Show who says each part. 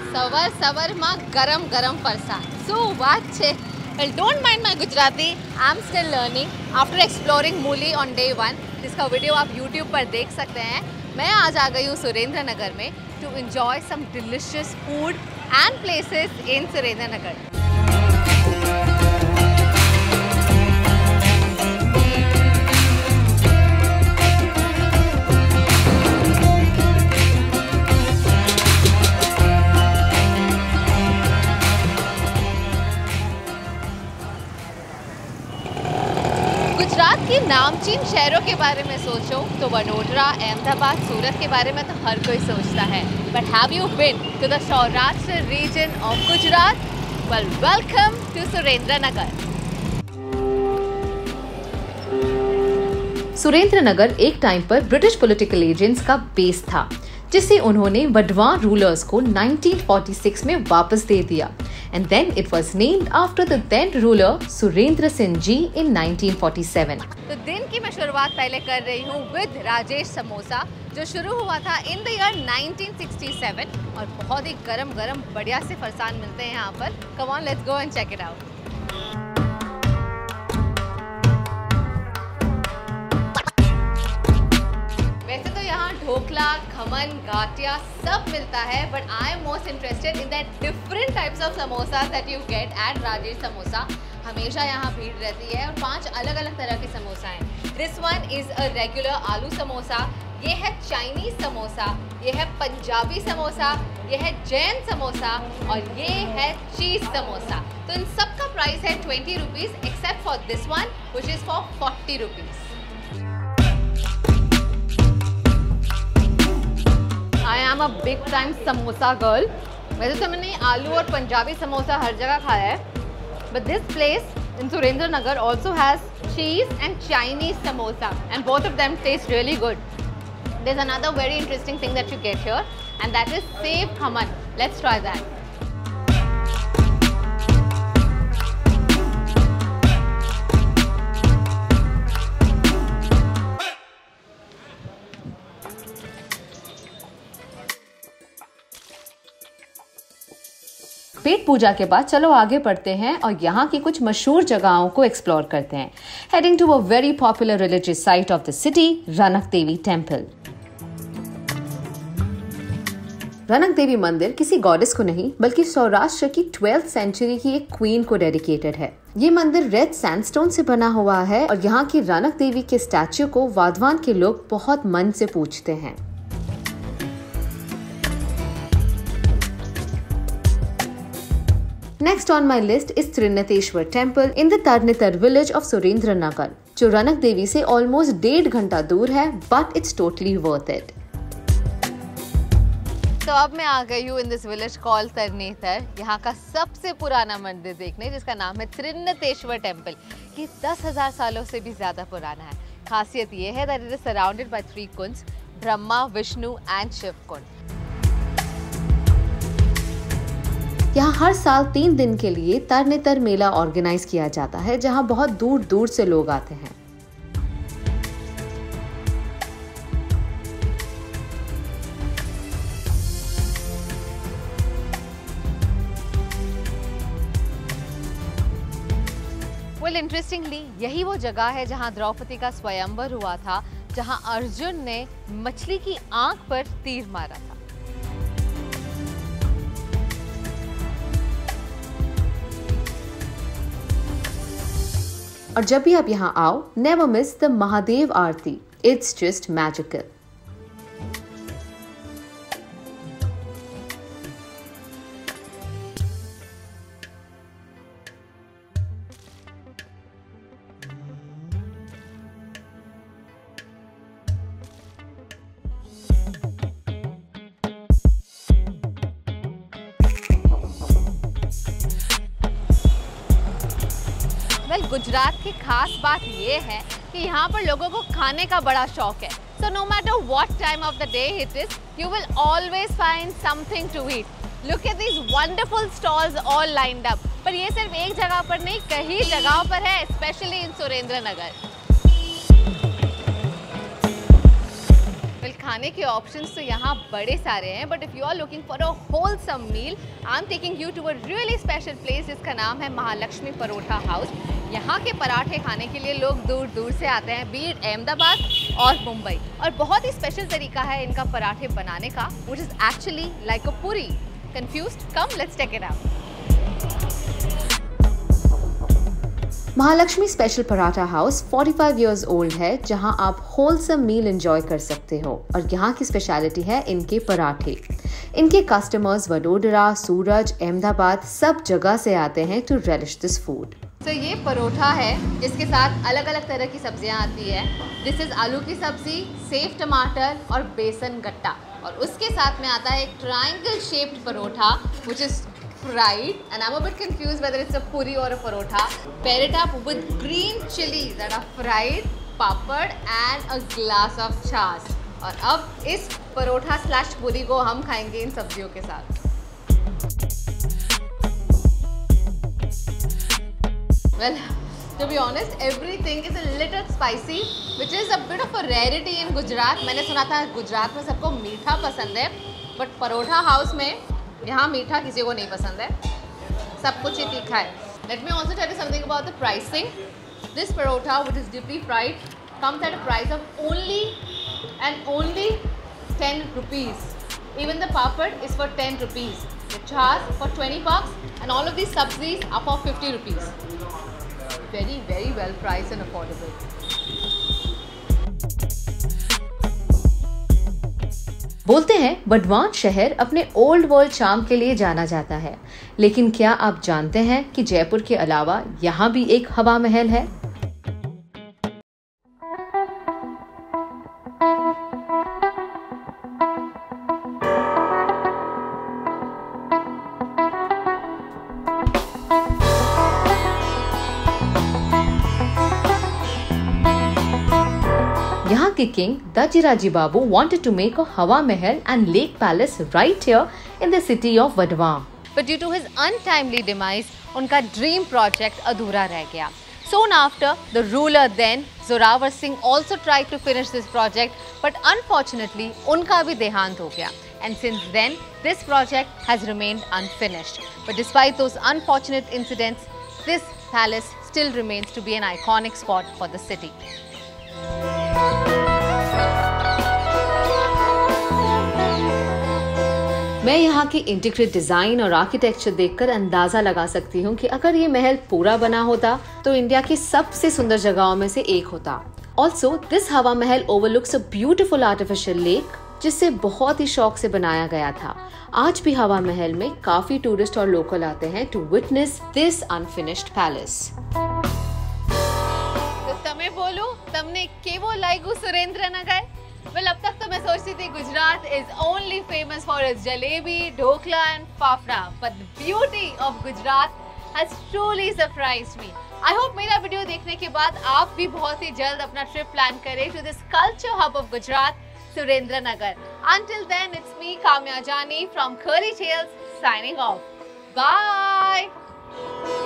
Speaker 1: સવાર માં ગરમ ફરસાણ. શું વાત છે. Well, don't mind my Gujarati. I'm still learning. After exploring Muli on day 1, जिसका वीडियो आप YouTube पर देख सकते हैं, मैं आज आ गई हूँ सुरेंद्र नगर में to enjoy some delicious food and places in Surendra नगर. गुजरात की नामचीन शहरों के बारे में सोचो तो वडोदरा, अहमदाबाद, सूरत के बारे में तो हर कोई सोचता है. But have you been to the Saurashtra region of Gujarat? Well, welcome to Surendranagar.
Speaker 2: Surendranagar एक टाइम पर ब्रिटिश पॉलिटिकल एजेंट्स का बेस था, जिसे उन्होंने वडवान रूलर्स को 1946 में वापस दे दिया. And then it was named after the then ruler Surendra Singh ji in 1947.
Speaker 1: तो दिन की मैं शुरुआत पहले कर रही हूँ विद राजेश समोसा, जो शुरू हुआ था इन द ईयर 1967 और बहुत ही गरम बढ़िया से फरसान मिलते हैं यहाँ पर. Come on, let's go and check it out. वैसे तो यहाँ ढोकला, खमन, गाटिया सब मिलता है, but I am most interested in that different types of samosa that you get at Rajesh Samosa. हमेशा यहाँ भीड़ रहती है और 5 अलग तरह के समोसा हैं. This one is a regular aloo samosa, ये है चाइनीज समोसा, ये है पंजाबी समोसा, ये है जैन समोसा और ये है चीज़ समोसा. तो इन सब का प्राइस है 20 rupees except for this one which is for 40 rupees. I am a big time samosa girl. वैसे तो मैंने आलू और पंजाबी समोसा हर जगह खाया है, but this place in Surendranagar also has cheese and Chinese samosa and both of them taste really good. There is another very interesting thing that you get here and that is sev khaman. Let's try that.
Speaker 2: पेट पूजा के बाद चलो आगे बढ़ते हैं और यहाँ की कुछ मशहूर जगहों को एक्सप्लोर करते हैं. Heading to a very popular religious site of the city, Ranak Devi temple. Ranak Devi मंदिर किसी गॉडेस को नहीं बल्कि सौराष्ट्र की 12th सेंचुरी की एक क्वीन को डेडिकेटेड है. ये मंदिर रेड सैंडस्टोन से बना हुआ है और यहाँ की रनक देवी के स्टैच्यू को वाधवान के लोग बहुत मन से पूजते हैं. Next on my list is Triniteshwar Temple in the Tarnetar village of Surendra Nagar, जो रनक देवी से almost 1.5 घंटा दूर है, but it's totally worth it.
Speaker 1: तो अब मैं आ गई हूँ in this village called Tarnetar, यहाँ का सबसे पुराना मंदिर देखने, जिसका नाम है त्रिनेतेश्वर टेम्पल. ये 10,000 सालों से भी ज्यादा पुराना है. खासियत ये है that it is surrounded by 3 कुंड्स, ब्रह्मा, विष्णु एंड शिव कुंड.
Speaker 2: यहाँ हर साल 3 दिन के लिए तरनेतर मेला ऑर्गेनाइज किया जाता है, जहाँ बहुत दूर से लोग आते हैं.
Speaker 1: वेल, इंटरेस्टिंगली यही वो जगह है जहाँ द्रौपदी का स्वयंवर हुआ था, जहाँ अर्जुन ने मछली की आंख पर तीर मारा था.
Speaker 2: और जब भी आप यहाँ आओ, never miss the Mahadev aarti. It's just magical.
Speaker 1: Gujarat की खास बात ये है कि यहाँ पर लोगों को खाने का बड़ा शौक है. So no matter what time of the day it is, you will always find something to eat. Look at these wonderful stalls all lined up. पर ये सिर्फ एक जगह पर नहीं, कई जगहों पर है, स्पेशली इन सुरेंद्र नगर. खाने के ऑप्शंस तो यहाँ बड़े सारे हैं, but if you are looking for a wholesome meal, I am taking you to a really special place जिसका नाम है महालक्ष्मी परोठा हाउस। यहाँ के पराठे खाने के लिए लोग दूर दूर से आते हैं, बी इट अहमदाबाद और मुंबई। और बहुत ही स्पेशल तरीका है इनका पराठे बनाने का, which is actually like a puri. Confused? Come let's check it out.
Speaker 2: Mahalakshmi special paratha house 45 years old है, जहां आप होलसम मील एंजॉय कर सकते हो। और यहाँ की स्पेशलिटी है इनके पराठे। इनके कस्टमर्स वडोदरा, सूरज, अहमदाबाद सब जगह से आते हैं टू relish दिस फूड।
Speaker 1: तो ये परोठा है जिसके साथ अलग अलग तरह की सब्जियां आती है। दिस इज़ आलू की सब्जी, सेव टमाटर और बेसन गट्टा। और उसके साथ में आता है एक triangle shaped parotha which is fried, and I'm a bit confused whether it's a puri or a parotha. Pair it up with green chilies that are fried, papad and a glass of छाछ। और अब इस paratha slash पूरी को हम खाएंगे इन सब्जियों के साथ। Well, to be honest, everything is a little spicy, which is a bit of a rarity in Gujarat. मैंने सुना था गुजरात में सबको मीठा पसंद है, बट परोठा हाउस में यहाँ मीठा किसी को नहीं पसंद है, सब कुछ ही तीखा है। Let me also tell you something about the pricing. This parotha, which is deeply fried, comes at a price of only and only 10 rupees. Even the papad is for 10 rupees. The chas for 20 bucks, and all of these sabzis are for 50 rupees. Very, very well priced and affordable.
Speaker 2: बोलते हैं वडवान शहर अपने old world charm के लिए जाना जाता है, लेकिन क्या आप जानते हैं कि जयपुर के अलावा यहाँ भी एक हवा महल है? यहाँ के king Dajiraji Babu wanted to make a हवा महल and lake palace right here in the city of Vadhva.
Speaker 1: But due to his untimely demise, उनका dream project अधूरा रह गया. Soon after, the ruler then, Zorawar Singh, also tried to finish this project, but unfortunately, उनका भी देहांत हो गया. And since then, this project has remained unfinished. But despite those unfortunate incidents, this palace still remains to be an iconic spot for the city.
Speaker 2: मैं यहाँ की integrate design और architecture देखकर अंदाजा लगा सकती हूँ कि अगर ये महल पूरा बना होता तो इंडिया की सबसे सुंदर जगहों में से एक होता। Also this Hawa Mahal overlooks a beautiful artificial lake, जिसे बहुत ही शौक से बनाया गया था। आज भी हवा महल में काफी टूरिस्ट और लोकल आते हैं to witness this unfinished palace.
Speaker 1: तो तमें बोलूं, तमने केवो लाइगु सुरेंद्रनगर? Well, अब तक तो मैं सोचती थी Gujarat is only famous for its jalebi, dhokla and fafda, but the beauty of Gujarat has truly surprised me. I hope मेरा वीडियो देखने के बाद आप भी बहुत ही जल्द अपना ट्रिप प्लान करें to this culture hub of Gujarat, Surendranagar. Until then, it's me Kamya Jani from Curly Tales signing off. Bye.